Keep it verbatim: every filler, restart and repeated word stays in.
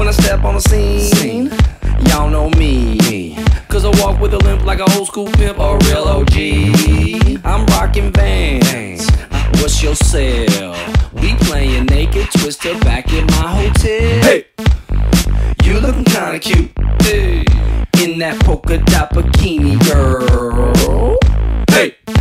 when I step on the scene. Y'all know me, cause I walk with a limp like a old school pimp or a real O G. I'm rocking Vans, what's your sale? We playing naked twister back in my hotel. Hey, you looking kinda cute, hey, in that polka dot bikini, girl. Hey,